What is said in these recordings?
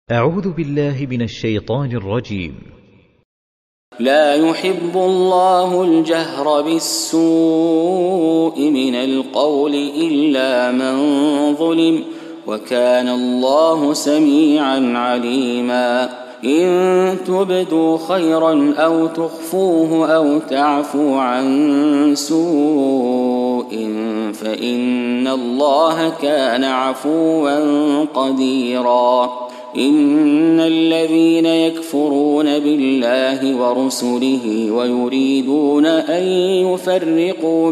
أعوذ بالله من الشيطان الرجيم. لا يحب الله الجهر بالسوء من القول إلا من ظلم، وكان الله سميعا عليما. إن تبدوا خيرا أو تخفوه أو تعفوا عن سوء فإن الله كان عفوا قديرا. إن الذين يكفرون بالله ورسله ويريدون أن يفرقوا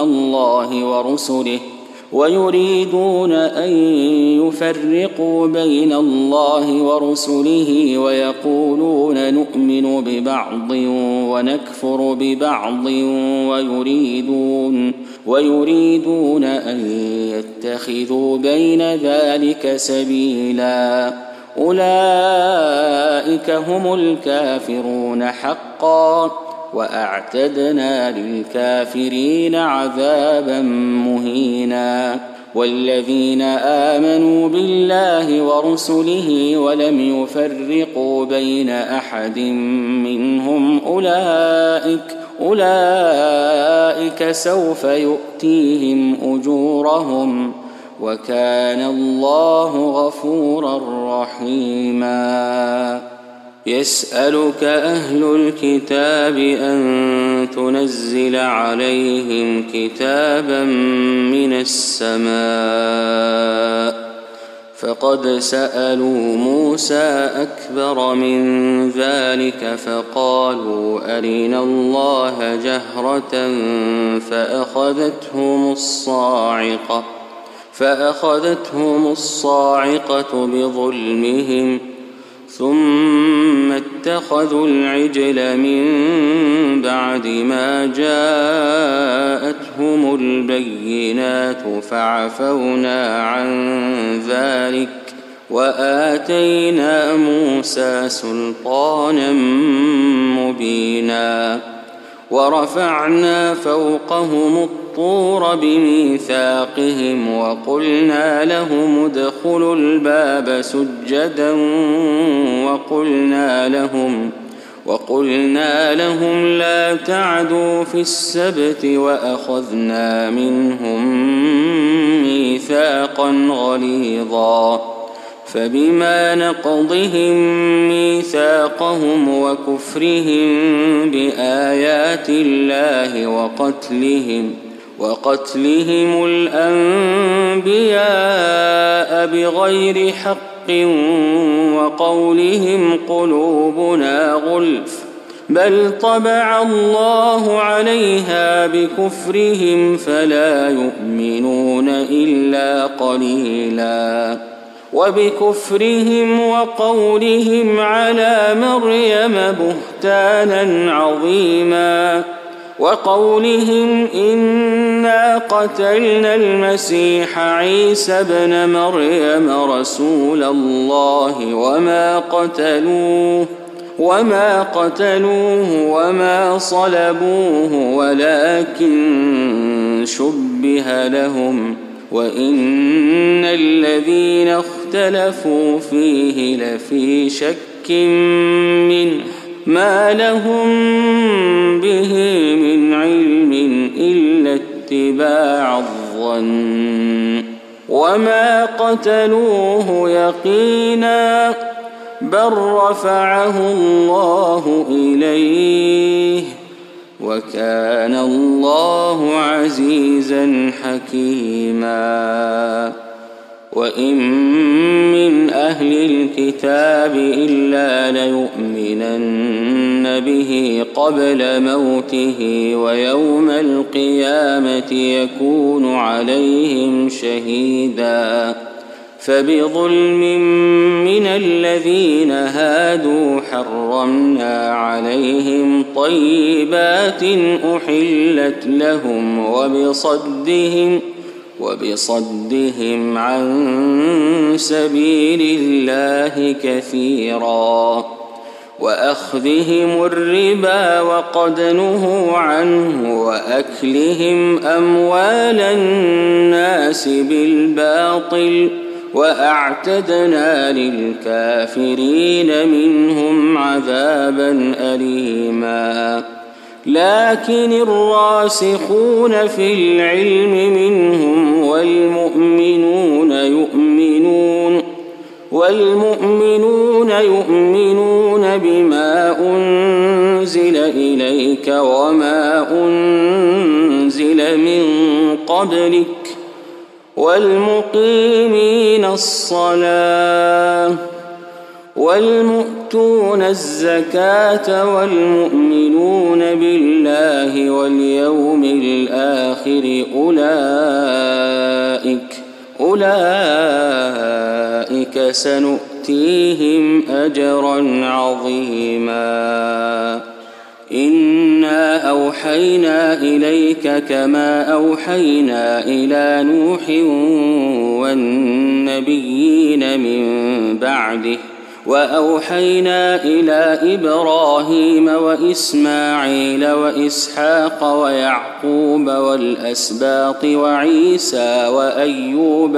بين الله ورسله ويقولون نؤمن ببعض ونكفر ببعض ويريدون أن يتخذوا بين ذلك سبيلا. أولئك هم الكافرون حقا، وأعتدنا للكافرين عذابا مهينا. والذين آمنوا بالله ورسله ولم يفرقوا بين أحد منهم أولئك سوف يؤتيهم أجورهم، وكان الله غفورا رحيما. يسألك أهل الكتاب أن تنزل عليهم كتابا من السماء، فقد سألوا موسى أكبر من ذلك فقالوا أرنا الله جهرة فأخذتهم الصاعقة بظلمهم، ثم اتخذوا العجل من بعد ما جاءتهم البينات فعفونا عن ذلك وآتينا موسى سلطانا مبينا. ورفعنا فوقهم الطور بميثاقهم وقلنا لهم ادخلوا الباب سجدا وقلنا لهم لا تعدوا في السبت وأخذنا منهم ميثاقا غليظا. فبما نقضهم ميثاقهم وكفرهم بآيات الله وقتلهم الأنبياء بغير حق وقولهم قلوبنا غلف، بل طبع الله عليها بكفرهم فلا يؤمنون إلا قليلا. وبكفرهم وقولهم على مريم بهتانا عظيما، وقولهم إنا قتلنا المسيح عيسى ابن مريم رسول الله وما قتلوه وما صلبوه ولكن شبه لهم، وإن الذين اختلفوا فيه لفي شك منه ما لهم به من علم إلا اتباع الظن، وما قتلوه يقينا بل رفعه الله إليه، وكان الله عزيزا حكيما. وإن من أهل الكتاب إلا ليؤمنن به قبل موته ويوم القيامة يكون عليهم شهيدا. فبظلم من الذين هادوا حرمنا عليهم طيبات أحلت لهم وبصدهم عن سبيل الله كثيرا، وأخذهم الربا وقد نهوا عنه وأكلهم أموال الناس بالباطل وأعتدنا للكافرين منهم عذابا أليما لكن الراسخون في العلم منهم والمؤمنون يؤمنون بما أنزل إليك وما أنزل من قبلك والمقيمين الصلاة والمؤتون الزكاة والمؤمنون بالله واليوم الآخر أولئك سنؤتيهم أجرا عظيما إنا أوحينا إليك كما أوحينا إلى نوح والنبيين من بعده وأوحينا إلى إبراهيم وإسماعيل وإسحاق ويعقوب والأسباط وعيسى وأيوب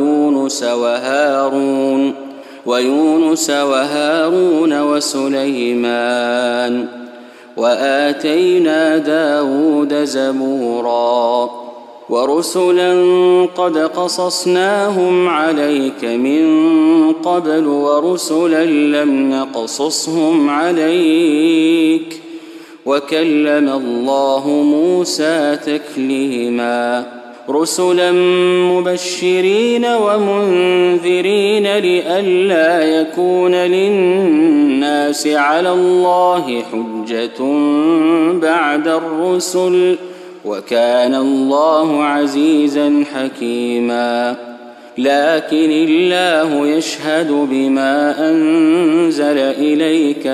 ويونس وهارون وسليمان وآتينا داود زبورا ورسلا قد قصصناهم عليك من قبل ورسلا لم نقصصهم عليك وكلم الله موسى تكليما رسلا مبشرين ومنذرين لئلا يكون للناس على الله حجة بعد الرسل وكان الله عزيزا حكيما لكن الله يشهد بما أنزل إليك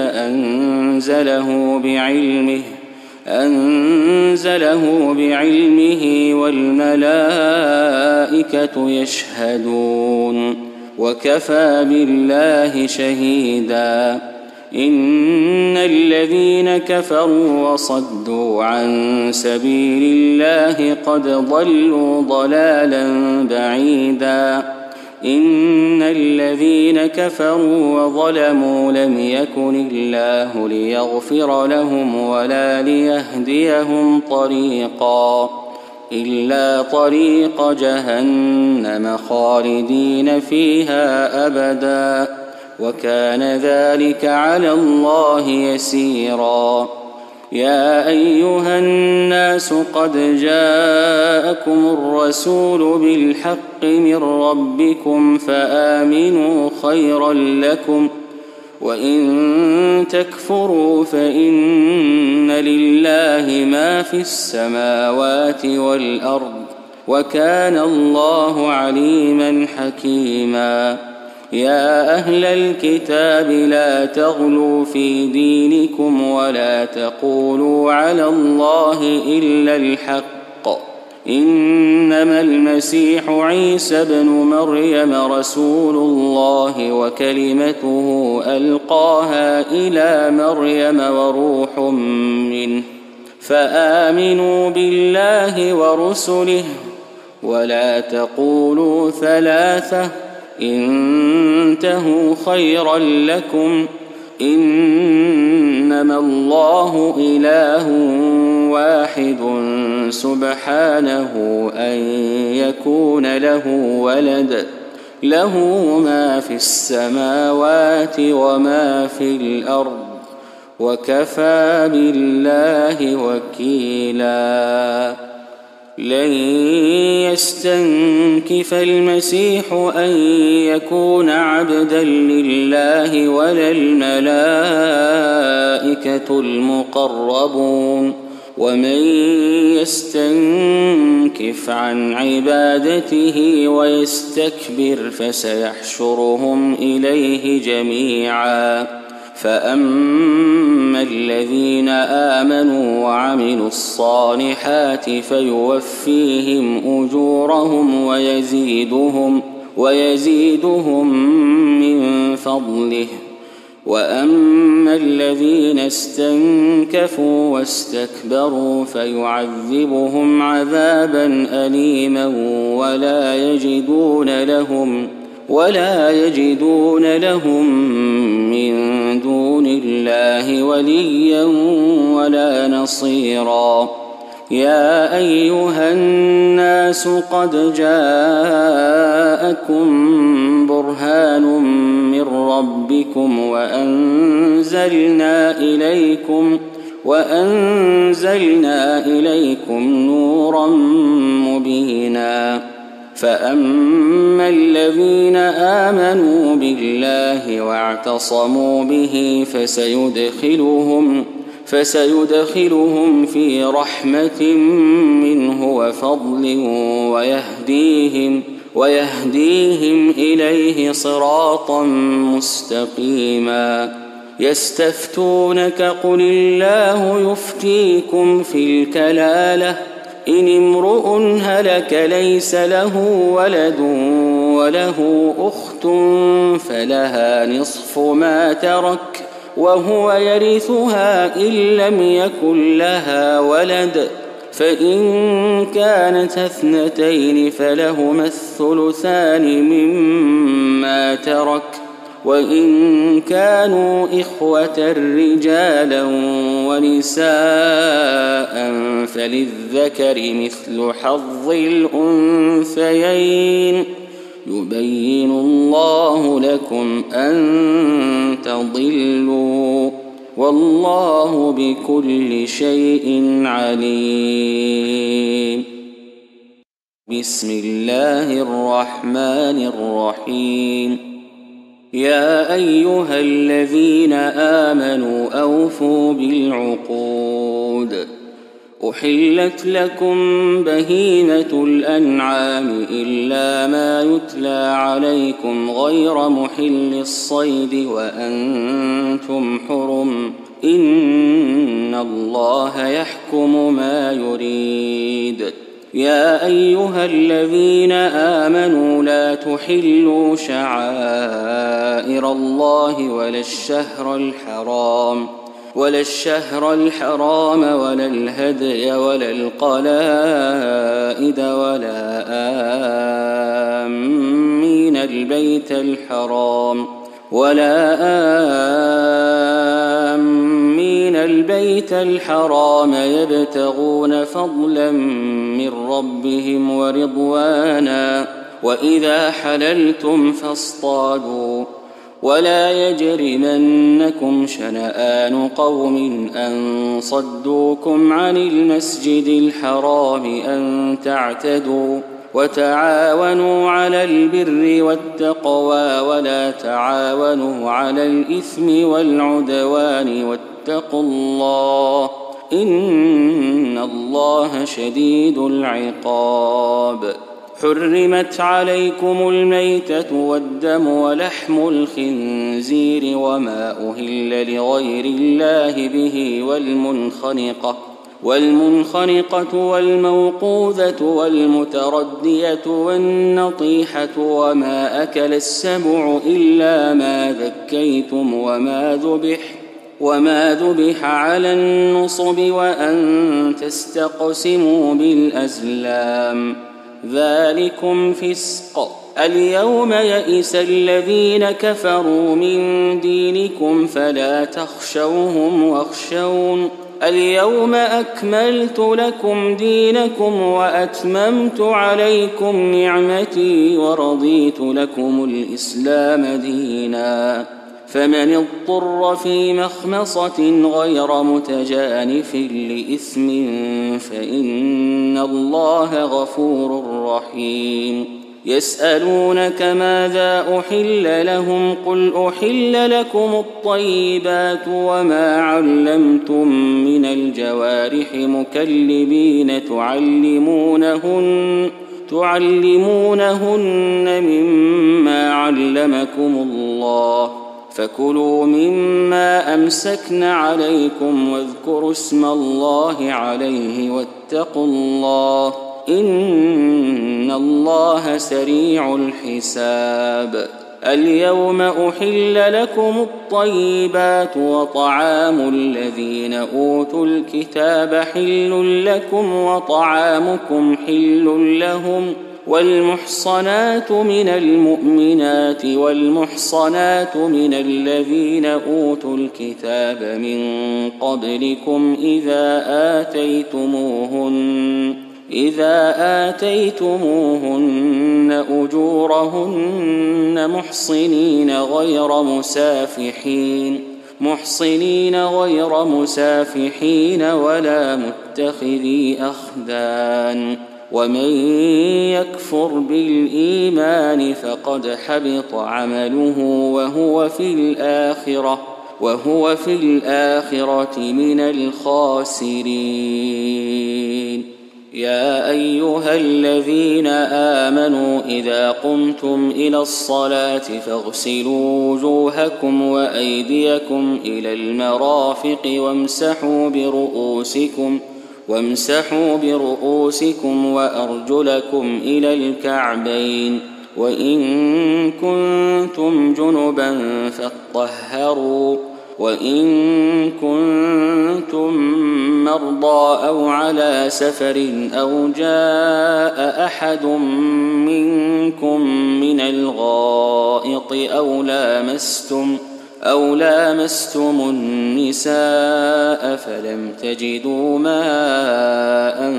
أنزله بعلمه والملائكة يشهدون وكفى بالله شهيدا إن الذين كفروا وصدوا عن سبيل الله قد ضلوا ضلالا بعيدا إن الذين كفروا وظلموا لم يكن الله ليغفر لهم ولا ليهديهم طريقا إلا طريق جهنم خالدين فيها أبدا وكان ذلك على الله يسيرا يا أيها الناس قد جاءكم الرسول بالحق من ربكم فآمنوا خيرا لكم وإن تكفروا فإن لله ما في السماوات والأرض وكان الله عليما حكيما يا أهل الكتاب لا تغلوا في دينكم ولا تقولوا على الله إلا الحق إنما المسيح عيسى ابن مريم رسول الله وكلمته ألقاها إلى مريم وروح منه فآمنوا بالله ورسله ولا تقولوا ثلاثة انتهوا خيرا لكم إنما الله إله واحد سبحانه أن يكون له ولد له ما في السماوات وما في الأرض وكفى بالله وكيلا لن يستنكف المسيح أن يكون عبدا لله ولا الملائكة المقربون ومن يستنكف عن عبادته ويستكبر فسيحشرهم إليه جميعا فأما الذين آمنوا وعملوا الصالحات فيوفيهم أجورهم ويزيدهم من فضله وأما الذين استنكفوا واستكبروا فيعذبهم عذابا أليما ولا يجدون لهم من دون الله وليا ولا نصيرا. يا أيها الناس قد جاءكم برهان من ربكم وأنزلنا إليكم نورا مبينا. فأما الذين آمنوا بالله واعتصموا به فسيدخلهم في رحمة منه وفضل ويهديهم إليه صراطا مستقيما. يستفتونك قل الله يفتيكم في الكلالة إن امرؤ هلك ليس له ولد وله أخت فلها نصف ما ترك وهو يرثها إن لم يكن لها ولد، فإن كانت اثنتين فلهما الثلثان مما ترك، وإن كانوا إخوة رجالا ونساء فللذكر مثل حظ الأنثيين. يبين الله لكم أن تضلوا والله بكل شيء عليم. بسم الله الرحمن الرحيم. يا أيها الذين آمنوا أوفوا بالعقود. أحلت لكم بهيمة الأنعام إلا ما يتلى عليكم غير محل الصيد وأنتم حرم، إن الله يحكم ما يريد. يا أيها الذين آمنوا لا تحلوا شعائر الله ولا الشهر الحرام ولا الهدي ولا القلائد ولا آمين البيت الحرام يبتغون فضلا من ربهم ورضوانا، وإذا حللتم فاصطادوا، ولا يجرمنكم شنآن قوم أن صدوكم عن المسجد الحرام أن تعتدوا، وتعاونوا على البر والتقوى ولا تعاونوا على الإثم والعدوان واتقوا الله إن الله شديد العقاب. حرمت عليكم الميتة والدم ولحم الخنزير وما أهل لغير الله به والمنخنقة والموقوذة والمتردية والنطيحة وما أكل السبع إلا ما ذكيتم وما ذبح على النصب وأن تستقسموا بالأزلام، ذلكم فسق. اليوم يئس الذين كفروا من دينكم فلا تخشوهم واخشون. اليوم أكملت لكم دينكم وأتممت عليكم نعمتي ورضيت لكم الإسلام دينا. فمن اضطر في مخمصة غير متجانف لإثم فإن الله غفور رحيم. يسألونك ماذا أحل لهم قل أحل لكم الطيبات وما علمتم من الجوارح مكلبين تعلمونهن مما علمكم الله، فكلوا مما أمسكن عليكم واذكروا اسم الله عليه واتقوا الله إن الله سريع الحساب. اليوم أحل لكم الطيبات وطعام الذين أوتوا الكتاب حل لكم وطعامكم حل لهم والمحصنات من المؤمنات والمحصنات من الذين أوتوا الكتاب من قبلكم إذا آتيتموهن أجورهن محصنين غير مسافحين ولا متخذي أخدان ومن يكفر بالإيمان فقد حبط عمله وهو في الآخرة من الخاسرين. يا أيها الذين آمنوا إذا قمتم إلى الصلاة فاغسلوا وجوهكم وأيديكم إلى المرافق وامسحوا برؤوسكم وأرجلكم إلى الكعبين وإن كنتم جنبا فاطهروا وإن كنتم مرضى أو على سفر أو جاء أحد منكم من الغائط أو لامستم النساء فلم تجدوا ماء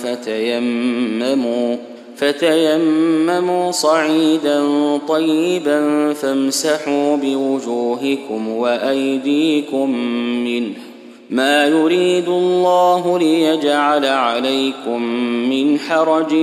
فتيمموا صعيدا طيبا فامسحوا بوجوهكم وأيديكم منه ما يريد الله ليجعل عليكم من حرج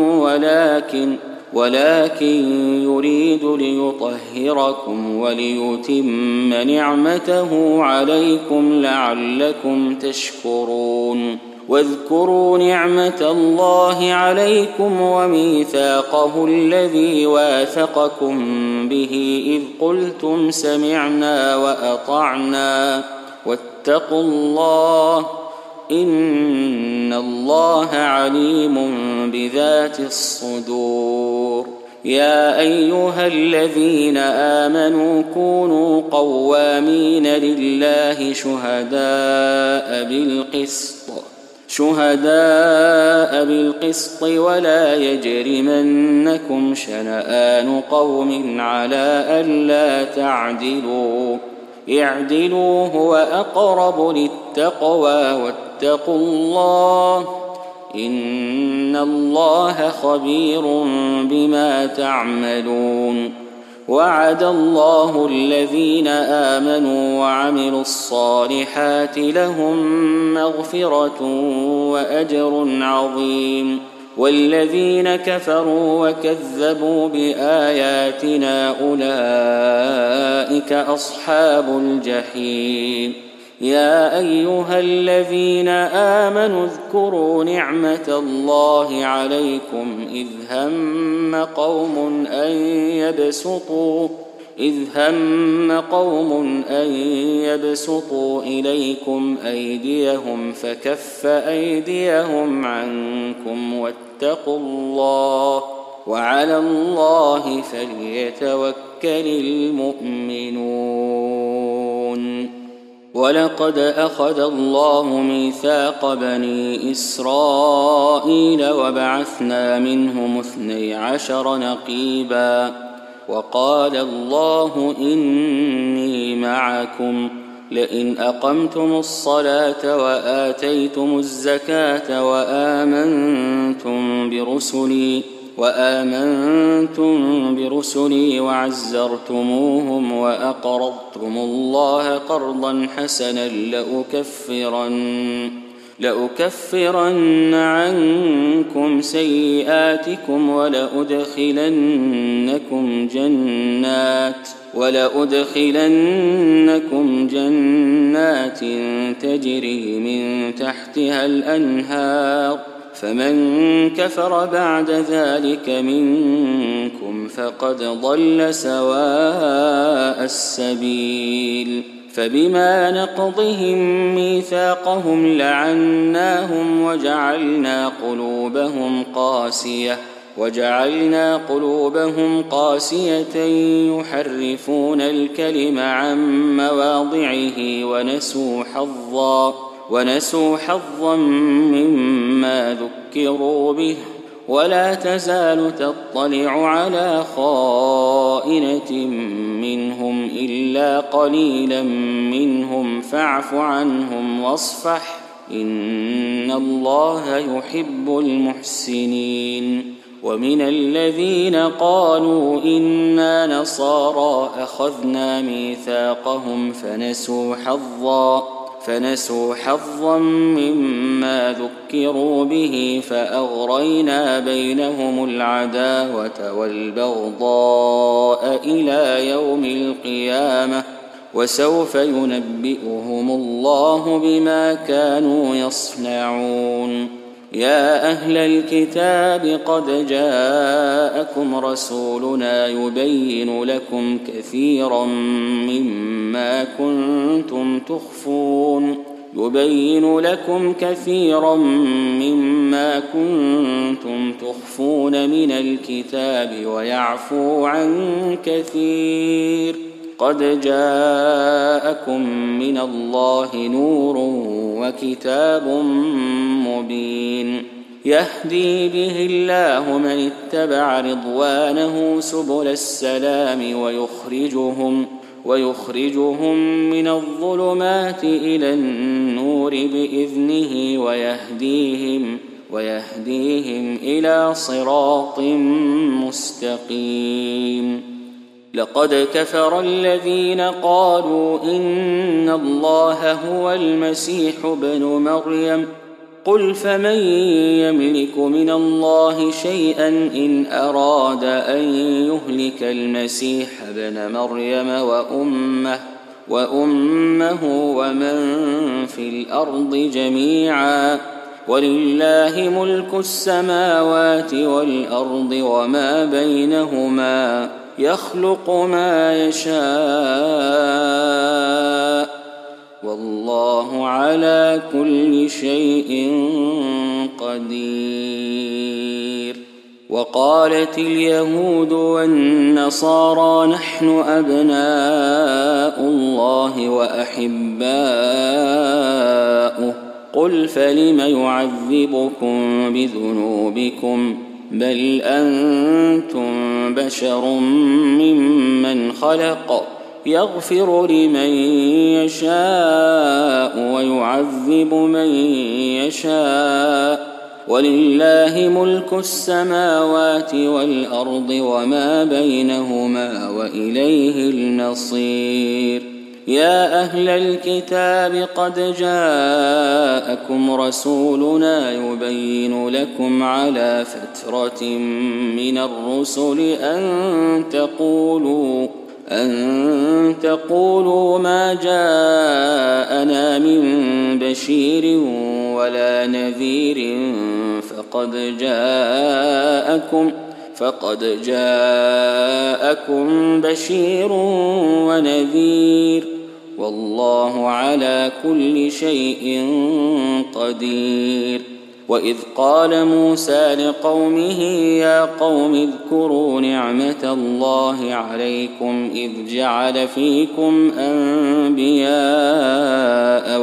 ولكن يريد ليطهركم وليتم نعمته عليكم لعلكم تشكرون. واذكروا نعمة الله عليكم وميثاقه الذي واثقكم به إذ قلتم سمعنا وأطعنا واتقوا الله إن الله عليم بذات الصدور. يا أيها الذين آمنوا كونوا قوامين لله شهداء بالقسط ولا يجرمنكم شنآن قوم على ألا تعدلوا اعدلوا هو أقرب للتقوى واتقوا الله إن الله خبير بما تعملون. وعد الله الذين آمنوا وعملوا الصالحات لهم مغفرة وأجر عظيم. والذين كفروا وكذبوا بآياتنا أولئك أصحاب الجحيم. يا أيها الذين آمنوا اذكروا نعمة الله عليكم إذ هم قوم أن يبسطوا إليكم أيديهم فكف أيديهم عنكم واتقوا الله وعلى الله فليتوكل المؤمنون. ولقد أخذ الله ميثاق بني إسرائيل وبعثنا منهم 12 نقيبا وقال الله إني معكم لئن أقمتم الصلاة وآتيتم الزكاة وآمنتم برسلي وعزرتموهم وأقرضتم الله قرضا حسنا لأكفرن عنكم سيئاتكم ولأدخلنكم جنات تجري من تحتها الأنهار فمن كفر بعد ذلك منكم فقد ضل سواء السبيل. فبما نقضهم ميثاقهم لعناهم وجعلنا قلوبهم قاسية يحرفون الكلم عن مواضعه ونسوا حظا مما ذكروا به ولا تزال تطلع على خائنة منهم إلا قليلا منهم فاعف عنهم واصفح إن الله يحب المحسنين. ومن الذين قالوا إنا نصارى أخذنا ميثاقهم فنسوا حظا مما ذكروا به فأغرينا بينهم العداوة والبغضاء إلى يوم القيامة وسوف ينبئهم الله بما كانوا يصنعون. يا أهل الكتاب قد جاءكم رسولنا يبين لكم كثيرا مما كنتم تخفون من الكتاب ويعفو عن كثير. قد جاءكم من الله نور وكتاب مبين يهدي به الله من اتبع رضوانه سبل السلام ويخرجهم من الظلمات إلى النور بإذنه ويهديهم إلى صراط مستقيم. لقد كفر الذين قالوا إن الله هو المسيح ابن مريم قل فمن يملك من الله شيئا إن أراد أن يهلك المسيح ابن مريم وأمه ومن في الأرض جميعا ولله ملك السماوات والأرض وما بينهما يخلق ما يشاء والله على كل شيء قدير. وقالت اليهود والنصارى نحن أبناء الله وأحباؤه قل فلم يعذبكم بذنوبكم بل أنتم بشر ممن خلق يغفر لمن يشاء ويعذب من يشاء ولله ملك السماوات والأرض وما بينهما وإليه المصير. يا أهل الكتاب قد جاءكم رسولنا يبين لكم على فترة من الرسل أن تقولوا ما جاءنا من بشير ولا نذير فقد جاءكم بشير ونذير والله على كل شيء قدير. وإذ قال موسى لقومه يا قوم اذكروا نعمة الله عليكم إذ جعل فيكم أنبياء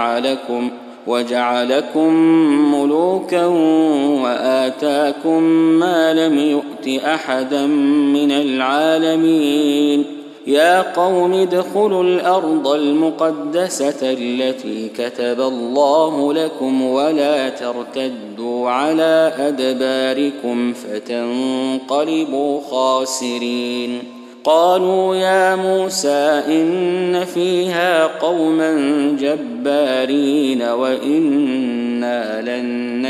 وجعلكم ملوكا وآتاكم ما لم يؤت أحدا من العالمين. يا قوم ادخلوا الأرض المقدسة التي كتب الله لكم ولا ترتدوا على أدباركم فتنقلبوا خاسرين. قالوا يا موسى إن فيها قوما جبارين وإنا لن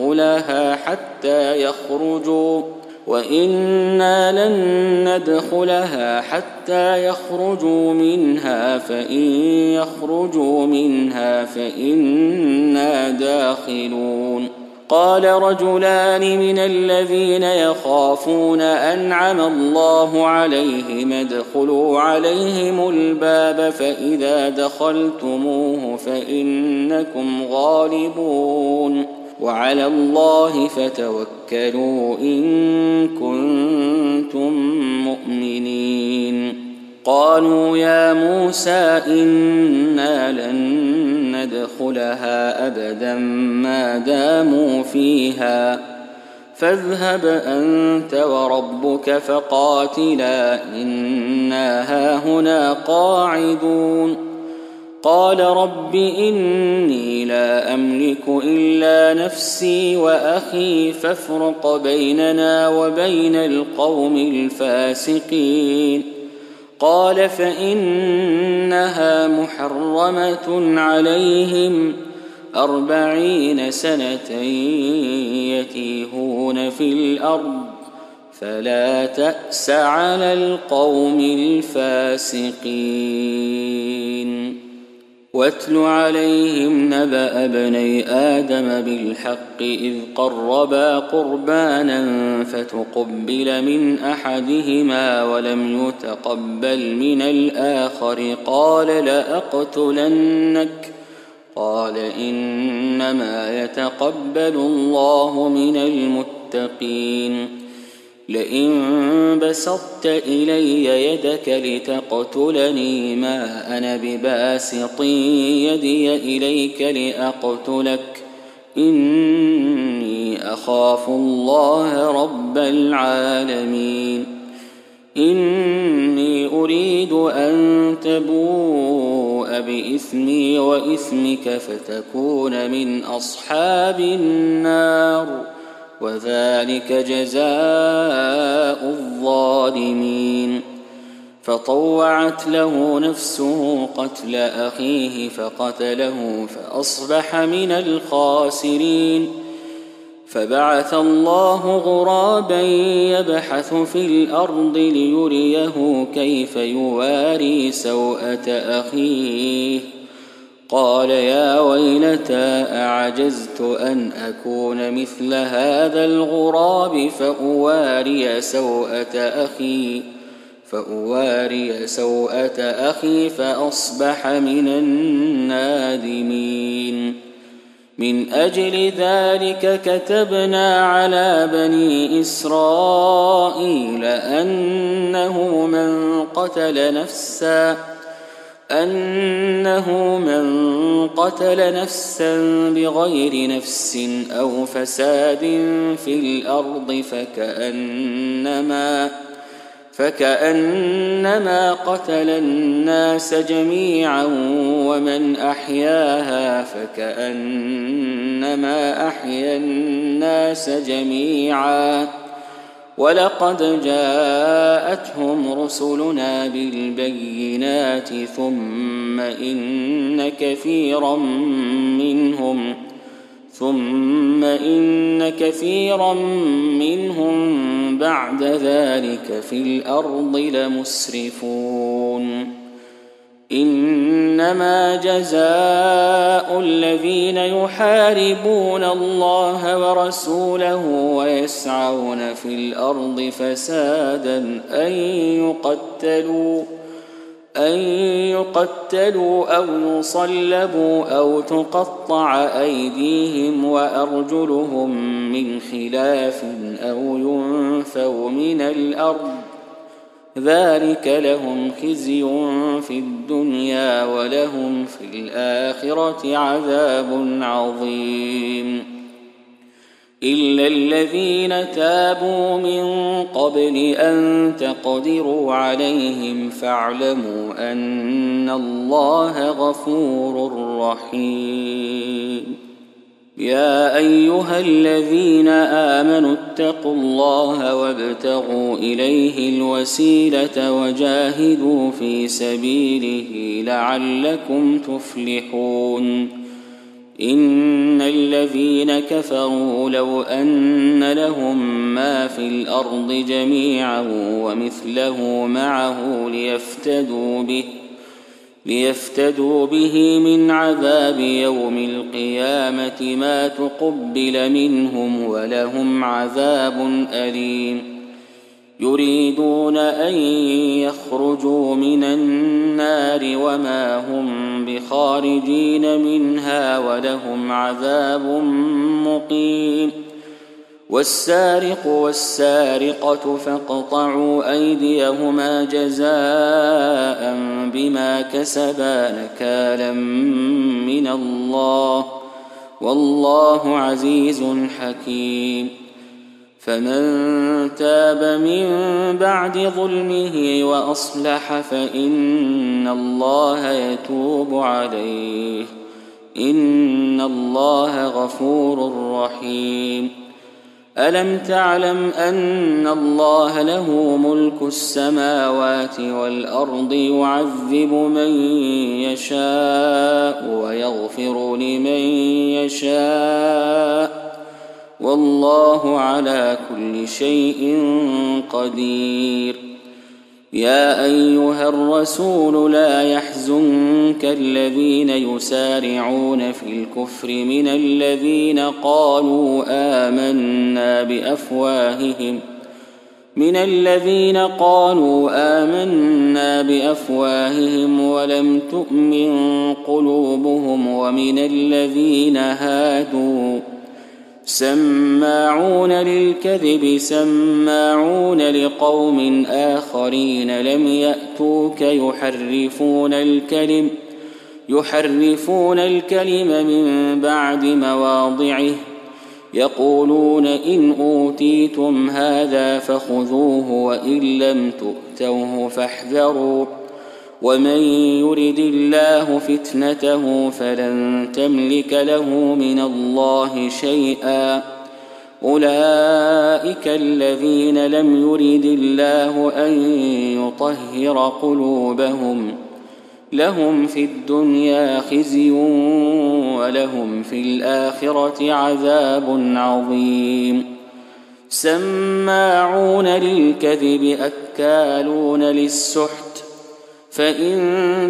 ندخلها حتى يخرجوا منها فإن يخرجوا منها فإنا داخلون. قال رجلان من الذين يخافون أنعم الله عليهم ادخلوا عليهم الباب فإذا دخلتموه فإنكم غالبون وعلى الله فتوكلوا إن كنتم مؤمنين. قالوا يا موسى إنا لن ندخلها أبدا ما داموا فيها فاذهب أنت وربك فقاتلا إنا هاهنا قاعدون. قال رب إني لا أملك إلا نفسي وأخي فافرق بيننا وبين القوم الفاسقين. قال فإنها محرمة عليهم 40 سنة يتيهون في الأرض فلا تأس على القوم الفاسقين. واتل عليهم نبأ ابني آدم بالحق إذ قربا قربانا فتقبل من أحدهما ولم يتقبل من الآخر قال لأقتلنك. قال إنما يتقبل الله من المتقين. لئن بسطت إلي يدك لتقتلني ما أنا بباسط يدي إليك لأقتلك إني أخاف الله رب العالمين. إني أريد أن تبوء بإثمي وإثمك فتكون من أصحاب النار وذلك جزاء الظالمين. فطوعت له نفسه قتل أخيه فقتله فأصبح من الخاسرين. فبعث الله غرابا يبحث في الأرض ليريه كيف يواري سوءة أخيه. قال يا ويلتى أعجزت أن أكون مثل هذا الغراب فأواري سوءة أخي فأصبح من النادمين. من أجل ذلك كتبنا على بني إسرائيل أنه من قتل نفسا بغير نفس أو فساد في الأرض فكأنما قتل الناس جميعا ومن أحياها فكأنما أحيا الناس جميعا. ولقد جاءتهم رسلنا بالبينات ثم إن كثيرا منهم بعد ذلك في الأرض لمسرفون. إنما جزاء الذين يحاربون الله ورسوله ويسعون في الأرض فسادا أن يقتلوا أو يصلبوا أو تقطع أيديهم وأرجلهم من خلاف أو ينفوا من الأرض ذلك لهم خزي في الدنيا ولهم في الآخرة عذاب عظيم. إلا الذين تابوا من قبل أن تقدروا عليهم فاعلموا أن الله غفور رحيم. يا أيها الذين آمنوا اتقوا الله وابتغوا إليه الوسيلة وجاهدوا في سبيله لعلكم تفلحون. إن الذين كفروا لو أن لهم ما في الأرض جميعا ومثله معه ليفتدوا به من عذاب يوم القيامة ما تقبل منهم ولهم عذاب أليم. يريدون أن يخرجوا من النار وما هم بخارجين منها ولهم عذاب مقيم. والسارق والسارقة فاقطعوا أيديهما جزاء بما كسبا نكالا من الله والله عزيز حكيم. فمن تاب من بعد ظلمه وأصلح فإن الله يتوب عليه إن الله غفور رحيم. ألم تعلم أن الله له ملك السماوات والأرض يعذب من يشاء ويغفر لمن يشاء والله على كل شيء قدير. يا أيها الرسول لا يحزنك الذين يسارعون في الكفر من الذين قالوا آمنا بأفواههم ولم تؤمن قلوبهم ومن الذين هادوا سماعون للكذب سماعون لقوم آخرين لم يأتوك يحرفون الكلم من بعد مواضعه يقولون إن أوتيتم هذا فخذوه وإن لم تؤتوه فاحذروا ومن يرد الله فتنته فلن تملك له من الله شيئا أولئك الذين لم يرد الله أن يطهر قلوبهم لهم في الدنيا خزي ولهم في الآخرة عذاب عظيم. سماعون للكذب أكالون للسحت فإن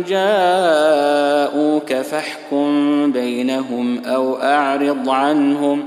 جاءوك فاحكم بينهم أو أعرض عنهم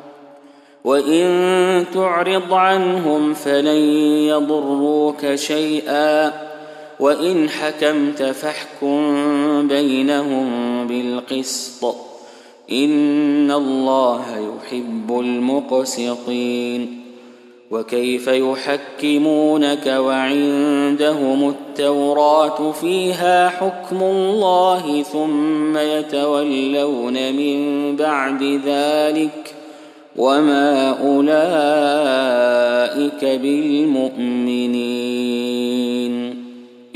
وإن تعرض عنهم فلن يضروك شيئا وإن حكمت فاحكم بينهم بالقسط إن الله يحب المقسطين. وكيف يحكمونك وعندهم التوراة فيها حكم الله ثم يتولون من بعد ذلك وما أولئك بالمؤمنين.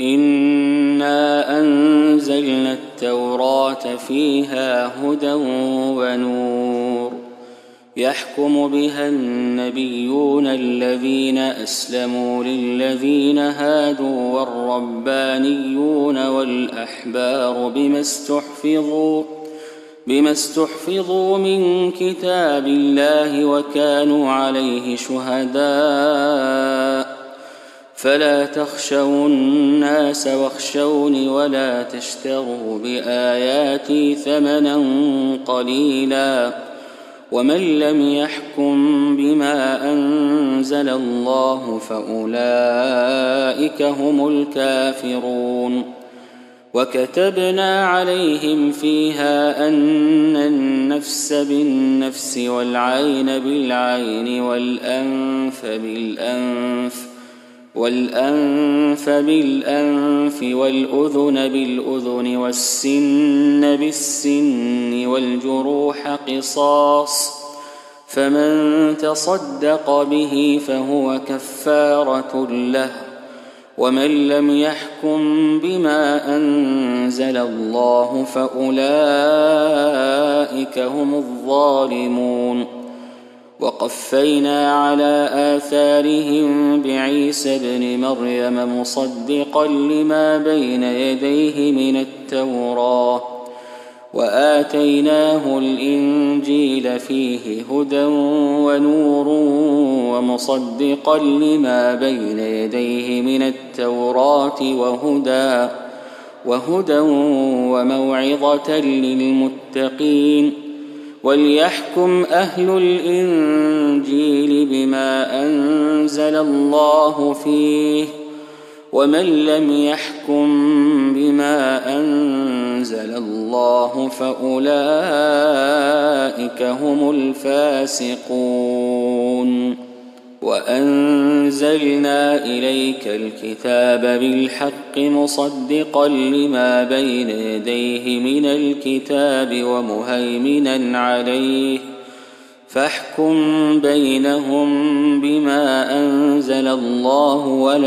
إنا أنزلنا التوراة فيها هدى ونور يحكم بها النبيون الذين أسلموا للذين هادوا والربانيون والأحبار بما استحفظوا من كتاب الله وكانوا عليه شهداء فلا تخشوا الناس واخشوني ولا تشتروا بآياتي ثمنا قليلا ومن لم يحكم بما أنزل الله فأولئك هم الكافرون. وكتبنا عليهم فيها أن النفس بالنفس والعين بالعين والأنف بالأنف والأذن بالأذن والسن بالسن والجروح قصاص فمن تصدق به فهو كفارة له ومن لم يحكم بما أنزل الله فأولئك هم الظالمون. وقفينا على آثارهم بعيسى ابن مريم مصدقا لما بين يديه من التوراة وآتيناه الإنجيل فيه هدى ونور ومصدقا لما بين يديه من التوراة وهدى وموعظة للمتقين. وليحكم أهل الإنجيل بما أنزل الله فيه ومن لم يحكم بما أنزل الله فأولئك هم الفاسقون. وأنزلنا إليك الكتاب بالحق مصدقا لما بين يديه من الكتاب ومهيمنا عليه فاحكم بينهم بما أنزل الله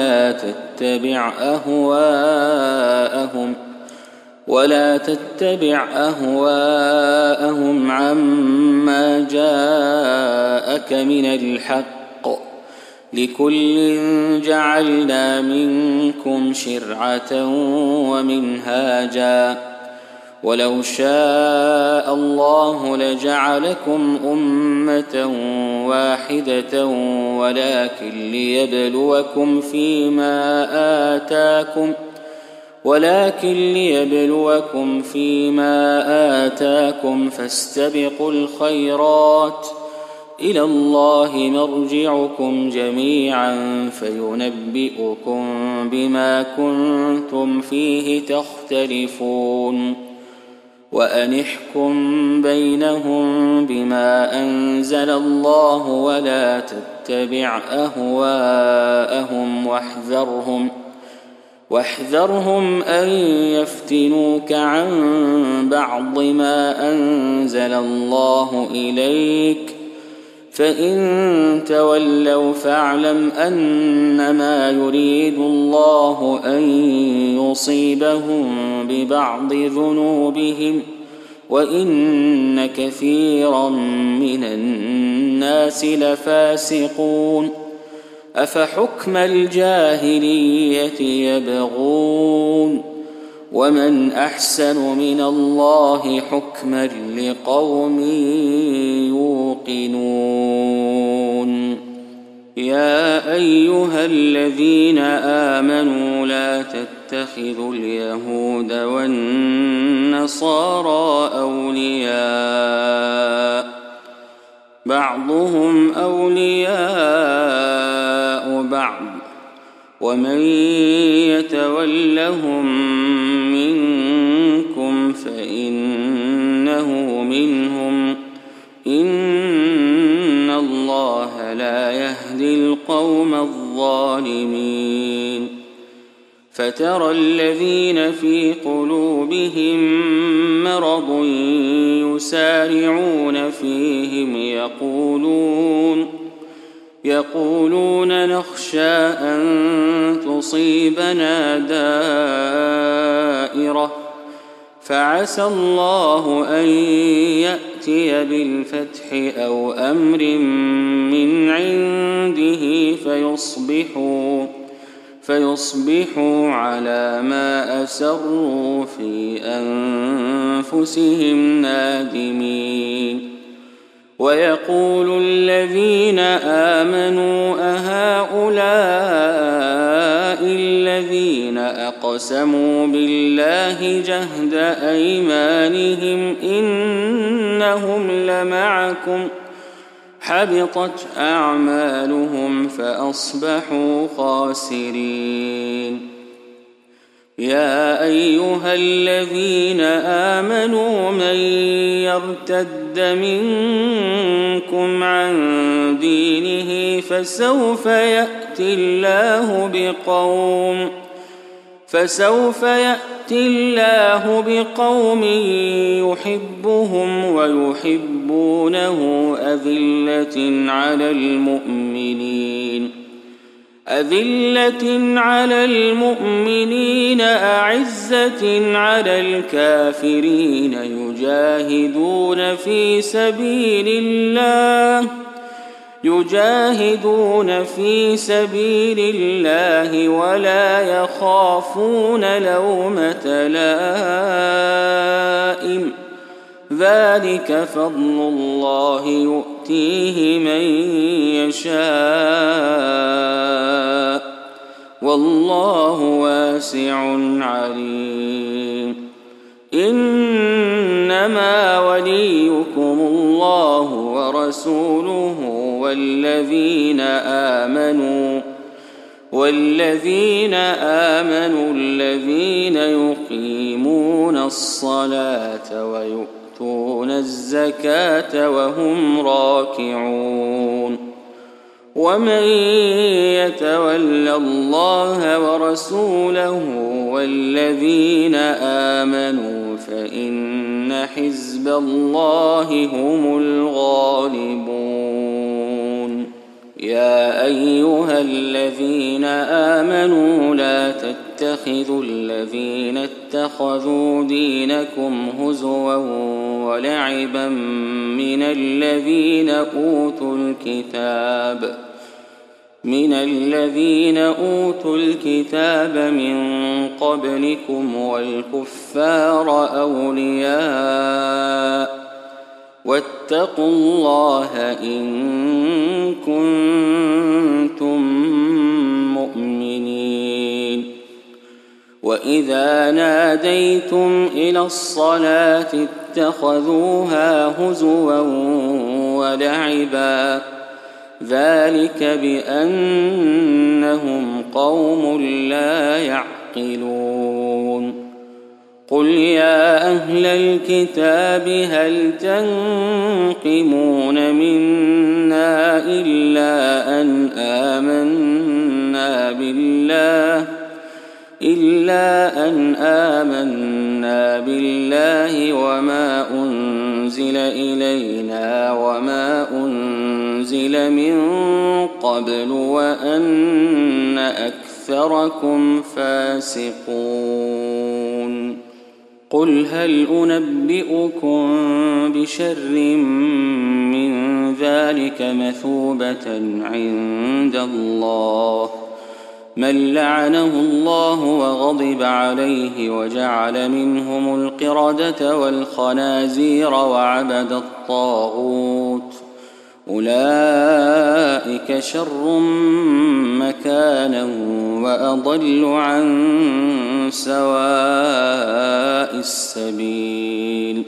ولا تتبع أهواءهم عما جاءك من الحق، لكل جعلنا منكم شرعة ومنهاجا، ولو شاء الله لجعلكم أمة واحدة ولكن ليبلوكم فيما آتاكم فاستبقوا الخيرات، إلى الله مرجعكم جميعا فينبئكم بما كنتم فيه تختلفون، وأن احكم بينهم بما أنزل الله ولا تتبع أهواءهم واحذرهم أن يفتنوك عن بعض ما أنزل الله إليك، فإن تولوا فاعلم أنما يريد الله أن يصيبهم ببعض ذنوبهم وإن كثيرا من الناس لفاسقون. أفحكم الجاهلية يبغون ومن أحسن من الله حكما لقوم يوقنون. يا أيها الذين آمنوا لا تتخذوا اليهود والنصارى أولياء، بعضهم أولياء بعض، ومن يتولهم منكم فإنه منهم، إن الله لا يهدي القوم الظالمين. فترى الذين في قلوبهم مرض يسارعون فيهم يقولون نخشى أن تصيبنا دائرة، فعسى الله أن يأتي بالفتح أو أمر من عنده فيصبحوا على ما أسروا في أنفسهم نادمين. ويقول الذين آمنوا أهؤلاء الذين أقسموا بالله جهد أيمانهم إنهم لمعكم، حبطت أعمالهم فأصبحوا خاسرين. يا أيها الذين آمنوا من يرتد منكم عن دينه فسوف يأتي الله بقوم يحبهم ويحبونه أذلة على المؤمنين أعزة على الكافرين يجاهدون في سبيل الله ولا يخافون لومة لائم، ذلك فضل الله يؤتيه من يشاء والله واسع عليم. إنما وليكم الله ورسوله والذين آمنوا الذين يقيمون الصلاة ويؤتون الزكاة وهم راكعون. ومن يتول الله ورسوله والذين آمنوا فإن حزب الله هم الغالبون. يا أيها الذين آمنوا لا تتخذوا الذين اتخذوا دينكم هزوا ولعبا من الذين أوتوا الكتاب من قبلكم والكفار أولياء واتقوا الله إن كنتم مؤمنين. وإذا ناديتم إلى الصلاة اتخذوها هزوا ولعبا ذلك بأنهم قوم لا يعقلون. قل يا أهل الكتاب هل تنقمون منا إلا أن آمنا بالله وما أنزل إلينا وما أنزل من قبل وأن أكثركم فاسقون. قل هل أنبئكم بشر من ذلك مثوبة عند الله من لعنه الله وغضب عليه وجعل منهم القردة والخنازير وعبد الطاغوت أولئك شر مكانا وأضل عن سواء السبيل.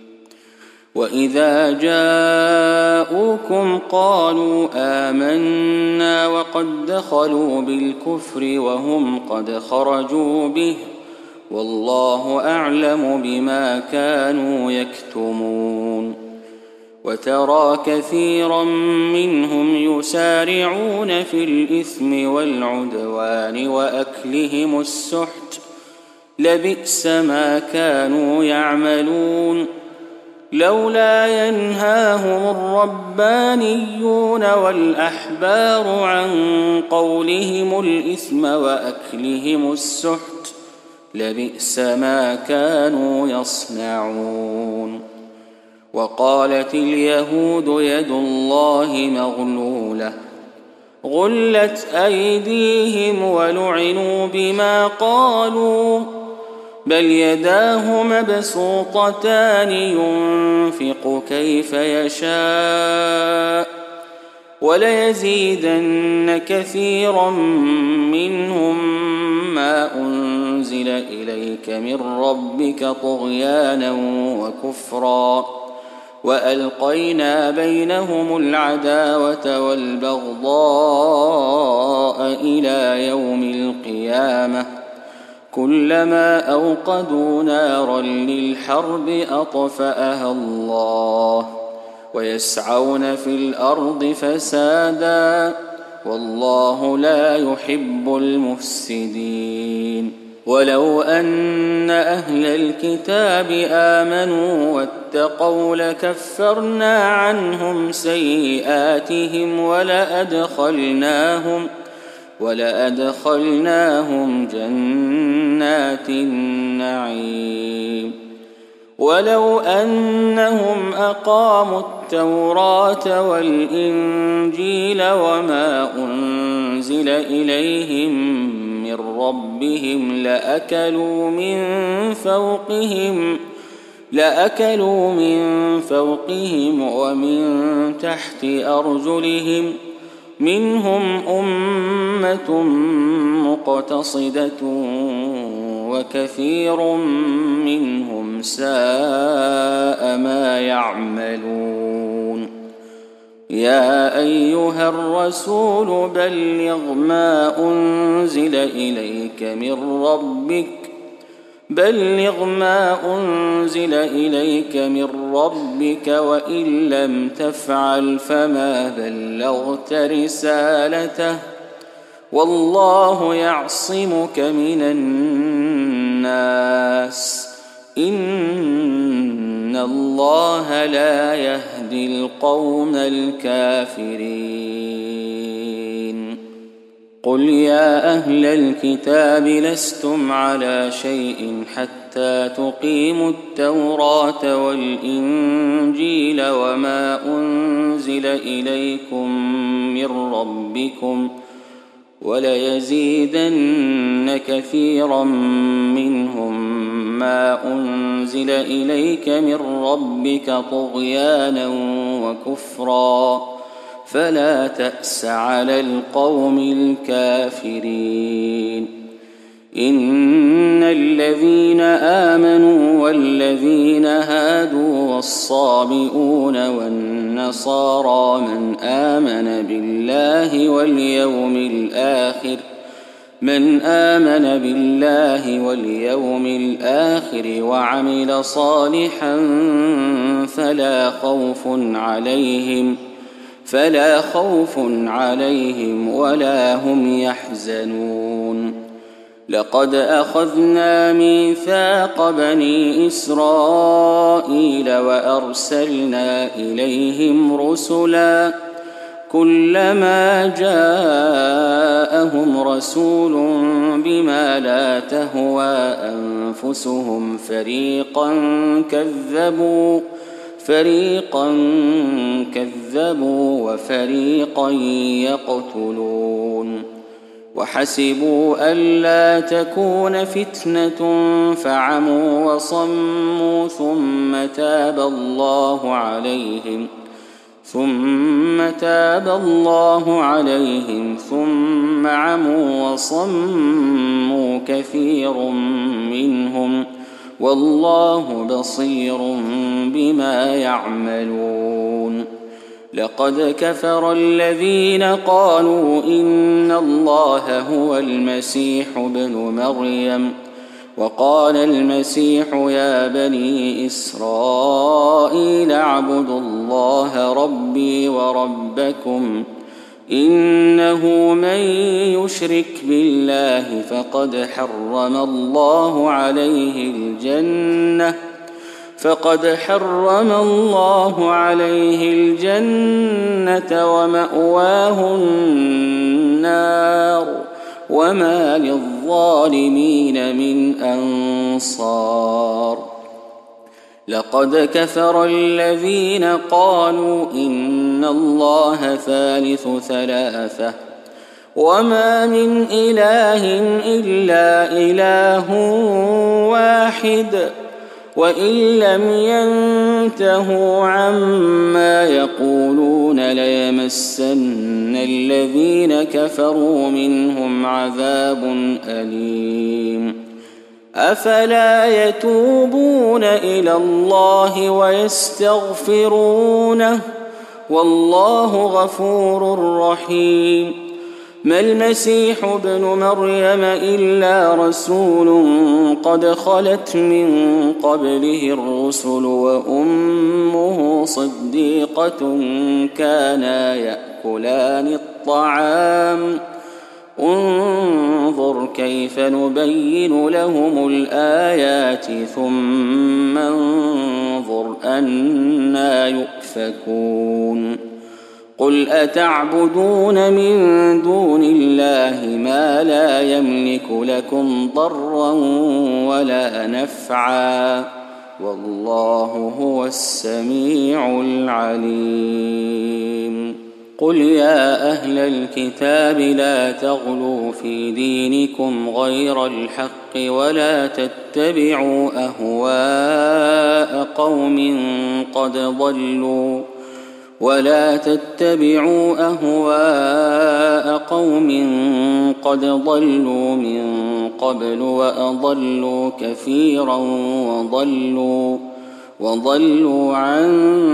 وإذا جاءوكم قالوا آمنا وقد دخلوا بالكفر وهم قد خرجوا به والله أعلم بما كانوا يكتمون. وترى كثيرا منهم يسارعون في الإثم والعدوان وأكلهم السحت لبئس ما كانوا يعملون. لولا ينهاهم الربانيون والأحبار عن قولهم الإثم وأكلهم السحت لبئس ما كانوا يصنعون. وقالت اليهود يد الله مغلولة غلت أيديهم ولعنوا بما قالوا بل يداه مبسوطتان ينفق كيف يشاء وليزيدن كثيرا منهم ما أنزل إليك من ربك طغيانا وكفرا وألقينا بينهم العداوة والبغضاء إلى يوم القيامة كلما أوقدوا نارا للحرب أطفأها الله ويسعون في الأرض فسادا والله لا يحب المفسدين. ولو أن أهل الكتاب آمنوا واتقوا لكفرنا عنهم سيئاتهم ولأدخلناهم جنات النعيم. ولو أنهم أقاموا التوراة والإنجيل وما أنزل إليهم من ربهم لأكلوا من فوقهم ومن تحت أرجلهم منهم أمة مقتصدة وكثير منهم ساء ما يعملون. يا أيها الرسول بلغ ما أنزل إليك من ربك وإن لم تفعل فما بلغت رسالته والله يعصمك من الناس إن الله لا يهدي القوم الكافرين. قل يا أهل الكتاب لستم على شيء حتى تقيموا التوراة والإنجيل وما أنزل إليكم من ربكم وليزيدن كثيرا منهم ما أنزل إليك من ربك طغيانا وكفرا فلا تأس على القوم الكافرين. إن الذين آمنوا والذين هادوا والصابئون والنصارى من آمن بالله واليوم الآخر وعمل صالحا فلا خوف عليهم ولا هم يحزنون. لقد أخذنا ميثاق بني إسرائيل وأرسلنا إليهم رسلا كلما جاءهم رسول بما لا تهوى أنفسهم فريقا كذبوا وفريقا يقتلون. وحسبوا ألا تكون فتنة فعموا وصموا ثم تاب الله عليهم ثم عموا وصموا كثير منهم والله بصير بما يعملون. لقد كفر الذين قالوا إن الله هو المسيح ابن مريم وقال المسيح يا بني إسرائيل اعبدوا الله ربي وربكم إنه من يشرك بالله فقد حرم الله عليه الجنة ومأواه النار وما للظالمين من أنصار. لقد كفر الذين قالوا إن الله ثالث ثلاثة وما من إله إلا إله واحد وإن لم ينتهوا عما يقولون ليمسن الذين كفروا منهم عذاب أليم. أفلا يتوبون إلى الله ويستغفرونه والله غفور رحيم. ما المسيح ابن مريم إلا رسول قد خلت من قبله الرسل وأمه صديقة كانا يأكلان الطعام انظر كيف نبين لهم الآيات ثم انظر أنى يؤفكون. قل أتعبدون من دون الله ما لا يملك لكم ضرا ولا نفعا والله هو السميع العليم. قل يا أهل الكتاب لا تغلوا في دينكم غير الحق ولا تتبعوا أهواء قوم قد ضلوا من قبل وأضلوا كثيرا وضلوا عن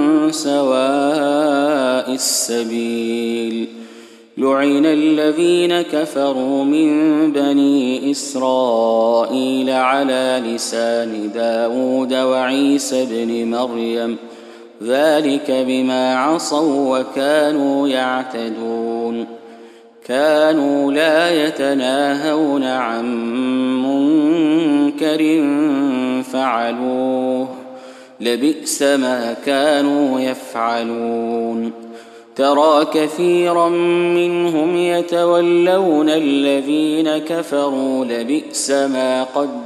سواء السبيل. لعن الذين كفروا من بني إسرائيل على لسان داود وعيسى بن مريم ذلك بما عصوا وكانوا يعتدون. كانوا لا يتناهون عن منكر فعلوه لبئس ما كانوا يفعلون ترى كثيرا منهم يتولون الذين كفروا لبئس ما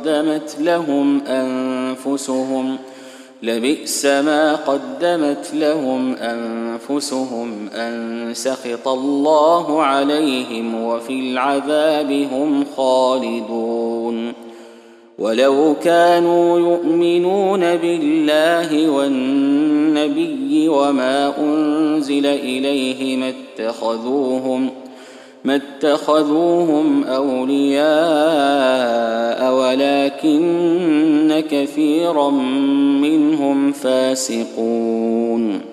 قدمت لهم أنفسهم أن سخط الله عليهم وفي العذاب هم خالدون ولو كانوا يؤمنون بالله والنبي وما أنزل إليه ما اتخذوهم أولياء ولكن كثيرا منهم فاسقون